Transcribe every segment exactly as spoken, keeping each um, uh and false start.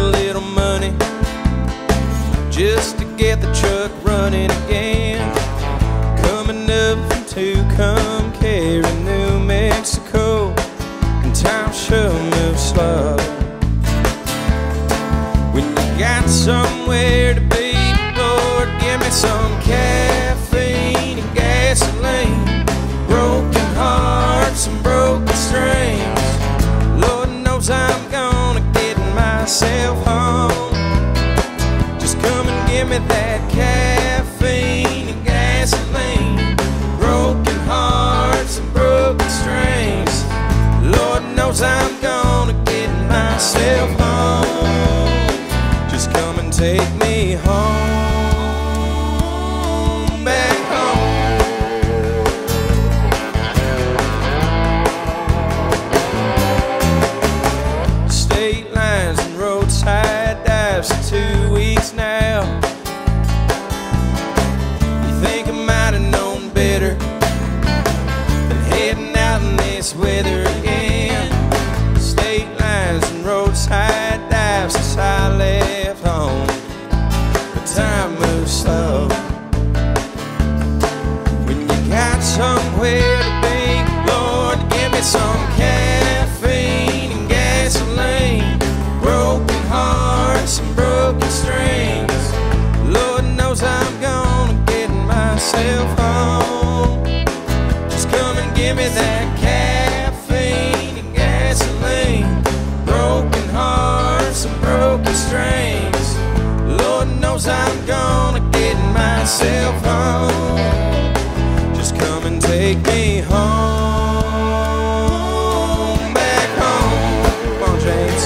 a little money just to get the truck running again. Coming up from Tucumcari, New Mexico, and time sure moves slow. When you got somewhere to be, Lord, give me some caffeine and gasoline, broken hearts and broken strings. Lord knows I'm gonna get myself home. Just come and give me that caffeine and gasoline, broken hearts and broken strings. Lord knows I'm gonna get myself home. Just come and take me home, back home. State lines and roadside dives for two weeks now. You think I might have known better than heading out in this weather again. State lines and roadside dives since I left home, but time moves slow. When you got somewhere to be, Lord, give me some caffeine and gasoline, broken hearts and broken strings. Lord knows I'm gonna get myself home. Just come and give me that caffeine and gasoline, broken hearts and broken strings. Lord knows I'm gonna get myself home. Just come and take me home, back home. Come on, James.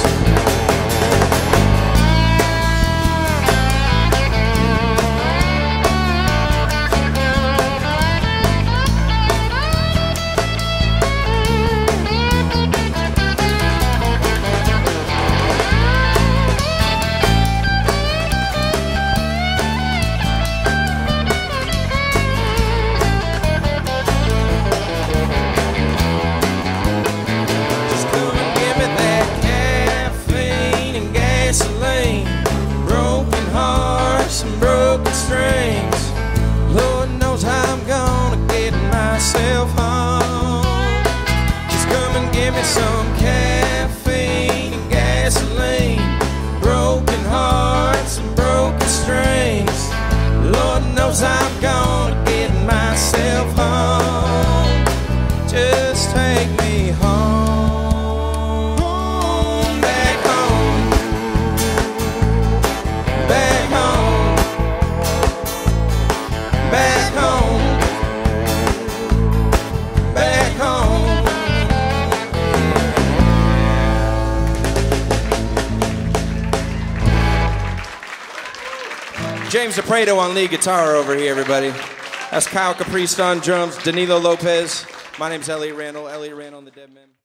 Broken hearts and broken strings. Lord knows I'm gonna get myself home. Just come and give me some caffeine and gasoline, broken hearts and broken strings. Lord knows I'm gonna get myself home. Just take me home. James DePreto on lead guitar over here, everybody. That's Kyle Caprice on drums, Danilo Lopez. My name's Elliot Randall, Elliot Randall The Deadmen.